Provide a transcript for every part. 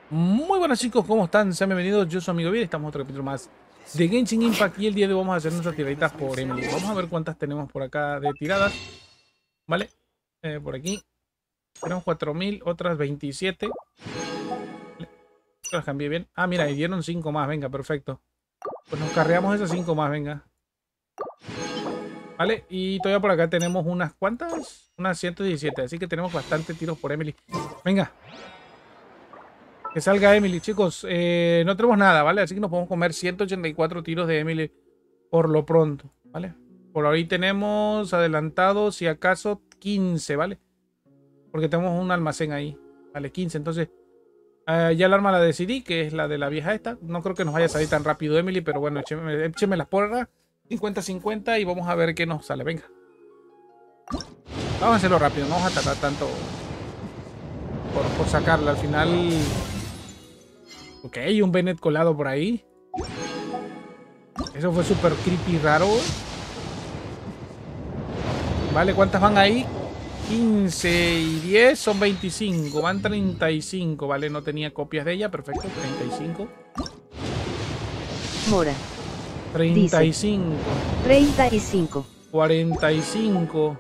Muy buenas chicos, ¿cómo están? Sean bienvenidos, yo soy Amigo Bien, estamos en otro capítulo más de Genshin Impact y el día de hoy vamos a hacer nuestras tiraditas por Emily. Vamos a ver cuántas tenemos por acá de tiradas, ¿vale? Por aquí tenemos 4000, otras 27. Vale, las cambié bien. Ah, mira, y dieron 5 más, venga, perfecto. Pues nos carreamos esas 5 más, venga. Vale, y todavía por acá tenemos unas cuantas, unas 117, así que tenemos bastante tiros por Emily. Venga. Que salga Emily, chicos. No tenemos nada, ¿vale? Así que nos podemos comer 184 tiros de Emily por lo pronto, ¿vale? Por ahí tenemos adelantado, si acaso, 15, ¿vale? Porque tenemos un almacén ahí, ¿vale? 15, entonces ya el arma la decidí, que es la de la vieja esta. No creo que nos vaya a salir tan rápido Emily, pero bueno, écheme las porras. 50-50 y vamos a ver qué nos sale, venga. Vamos a hacerlo rápido, no vamos a tardar tanto por sacarla. Al final... Ok, un Bennett colado por ahí. Eso fue súper creepy raro. Vale, ¿cuántas van ahí? 15 y 10 son 25. Van 35. Vale, no tenía copias de ella. Perfecto, 35. Mora. 35. Dice, 35. 45.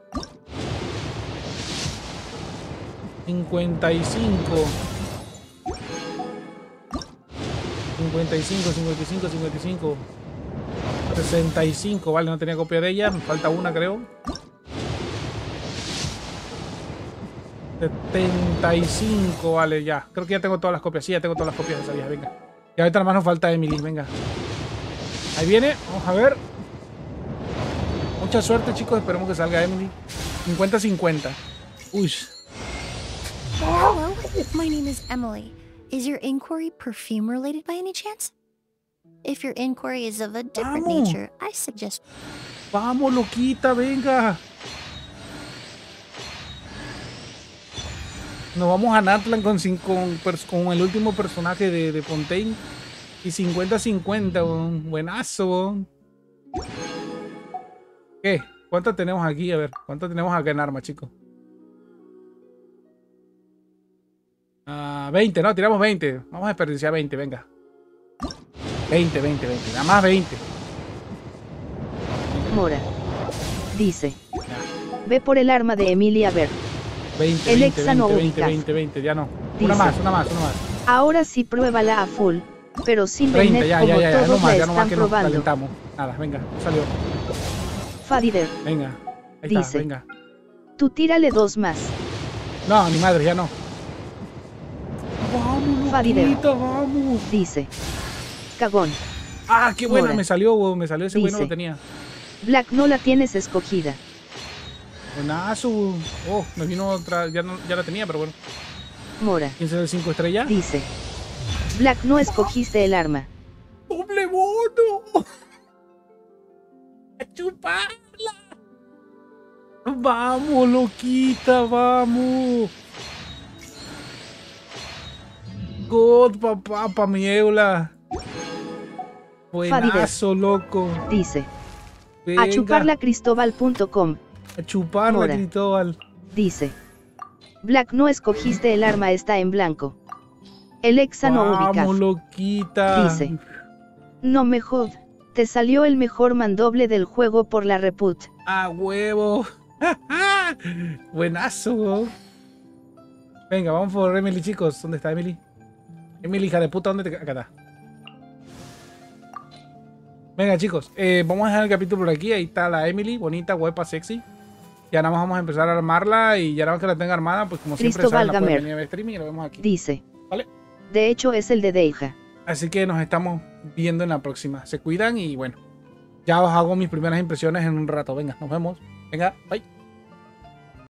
55. 55, 55, 55. 65, vale, no tenía copia de ella. Me falta una, creo. 75, vale, ya. Creo que ya tengo todas las copias. Sí, ya tengo todas las copias de esa vieja, venga. Y ahorita nada más nos falta Emily, venga. Ahí viene, vamos a ver. Mucha suerte, chicos. Esperemos que salga Emily. 50-50. Uy. Hello, my name is Emily. Is your inquiry perfume related by any chance? If your inquiry is of a different nature, I suggest... Vamos, loquita, venga. Nos vamos a Natlan con el último personaje de Fontaine. Y 50-50, buenazo. ¿Qué? ¿Cuánto tenemos aquí? A ver, ¿cuánto tenemos acá en arma, chicos? 20, ¿no? Tiramos 20. Vamos a desperdiciar 20, venga. 20. Nada más 20. Mora. Dice. Ya. Ve por el arma de Emily a ver. 20, El 20, Exa no 20, ubicas. 20, ya no. Dice, Una más. ahora sí pruébala a full, pero sin 30, Bennett ya, como ya todos no más, la ya no más están que nos probando. calentamos. Nada, venga, salió. Fadider. Venga, ahí Dice, está, venga. tú tírale 2 más. No, ni madre, ya no. Vamos, Fadider. loquita, vamos. Dice. Cagón. Ah, qué buena, Mora. me salió ese bueno, Dice, lo tenía. Black no la tienes escogida. Buenazo. Oh, me vino otra, ya la tenía, pero bueno. Mora. ¿Quién será el 5 estrellas? Dice. Black no escogiste el arma. ¡Doble bono! ¡A chuparla! ¡Vamos, loquita, vamos! God, papá, pa' mi Eula. Buenazo, loco. Dice. Venga, A chuparlacristobal.com. a chuparla, Mora. Cristóbal. Dice. Black no escogiste el arma, está en blanco. El Exa no ubicas. Vamos, loquita. Dice. No me jod. Te salió el mejor mandoble del juego por la reput. ¡A huevo! Buenazo. Venga, vamos por Emily, chicos. ¿Dónde está Emily? Emily, hija de puta, ¿dónde te... Acá está. Venga, chicos. Vamos a dejar el capítulo por aquí. Ahí está la Emily, bonita, guapa, sexy. Ya nada más vamos a empezar a armarla. Y ya nada más que la tenga armada, pues como siempre Cristóbal saben, la pueden Gamer. venir a ver streaming y lo vemos aquí. Dice. ¿Vale? De hecho es el de Deija. Así que nos estamos viendo en la próxima. Se cuidan y bueno. Ya os hago mis primeras impresiones en un rato. Venga, nos vemos. Venga, bye.